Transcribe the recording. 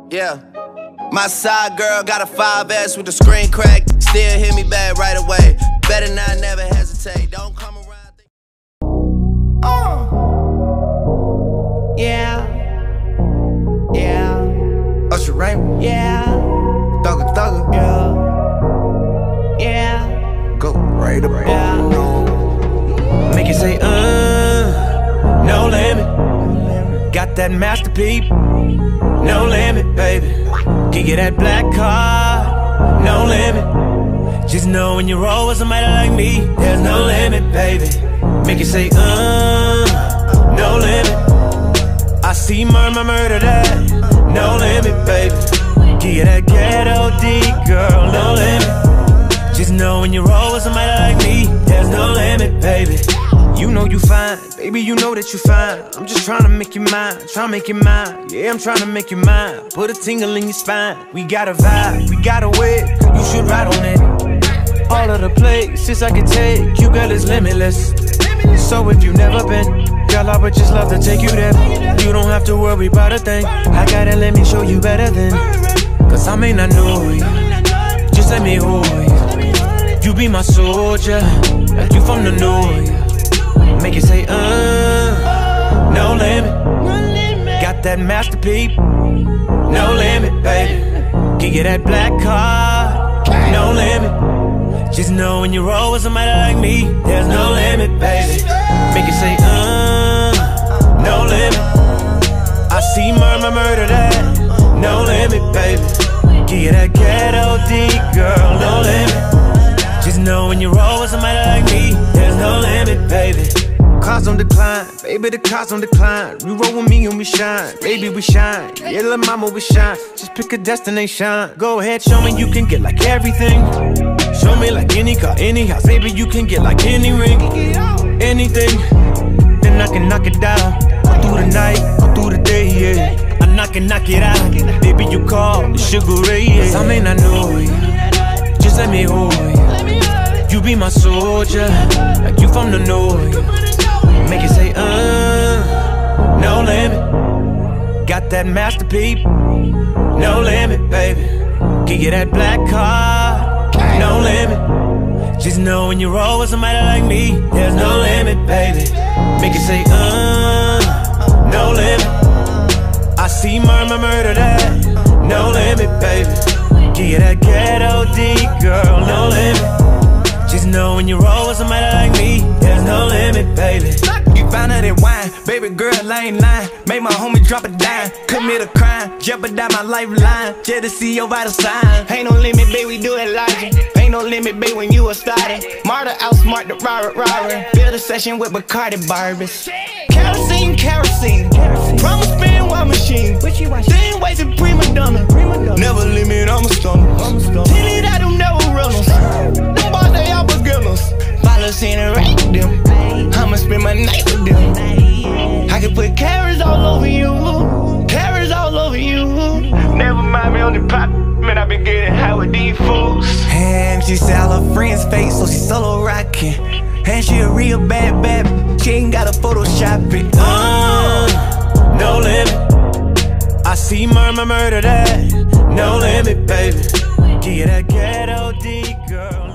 Yeah. My side girl got a 5S with the screen crack. Still hit me back right away. Better not never hesitate. Don't come around. Yeah. Yeah. Usher, right? Yeah. Thugger. Yeah. Go right up. Yeah. Make it say, no limit. Got that masterpiece, no limit, baby. Can get that black car, no limit. Just know when you roll with somebody like me, there's no limit, baby. Make it say, no limit. I see murder that, no limit, baby. Can get that ghetto D, girl, no limit. Just know when you roll with somebody like me, there's no limit, baby. You know you fine, baby, you know that you fine. I'm just trying to make you mine, tryna make you mine. Yeah, I'm trying to make you mine. Put a tingle in your spine. We got a vibe, we got a way. You should ride on it. All of the places I can take you, girl, is limitless. So if you've never been, girl, I would just love to take you there. You don't have to worry about a thing. I gotta let me show you better than. Cause I may not know you, just let me hold you. You be my soldier, like you from the north. Make it say, no limit. Got that masterpiece, no limit, baby. Can get that black car, no limit. Just know when you roll with somebody like me, there's no limit, baby. Make it say, no limit. I see murder that, no limit, baby. Can get that ghetto D, girl, no limit. Just know when you roll with somebody like me, there's no limit, baby. Cars on decline, baby, the cars on decline. You roll with me and we shine, baby, we shine. Yeah, little mama, we shine. Just pick a destination. Go ahead, show me you can get like everything. Show me like any car, any house, baby, you can get like any ring, anything. Then I can knock it down, all through the night, all through the day, yeah. I can knock it out, baby, you call the Sugar Ray, yeah. Cause I may not know you, just let me hold you. You be my soldier, like you from the north. Make it say, no limit. Got that masterpiece, no limit, baby. Can get that black car, no limit. Just know when you roll with somebody like me, there's no limit, baby. Make it say, no limit. I see murder that, no limit, baby. Can get that ghetto D, girl, no limit. Just know when you roll with somebody like me, there's no limit, baby. You found out that wine, baby girl, I ain't lying. Make my homie drop a dime, commit a crime, jeopardize my lifeline, just to see your vital sign. Ain't no limit, babe, we do it logic. Ain't no limit, babe, when you a starter. Marta outsmart the robber. Build a session with Bacardi Barbies. Kerosene. Promise spin while machine. Same ways in prima donna. Never limit, I'm a stunner. Tell it I do never runners. Them boys, they all beginners. Follow scene and rate them. I'ma spend my night with them. I can put carrots all over you. Carrots all over you. Never mind me on the pop. Man, I been getting high with these fools. And she said all her friends fake, so she solo rockin'. And she a real bad, she ain't gotta Photoshop it. No limit. I see murder that, no limit, baby. Get that ghetto D, girl.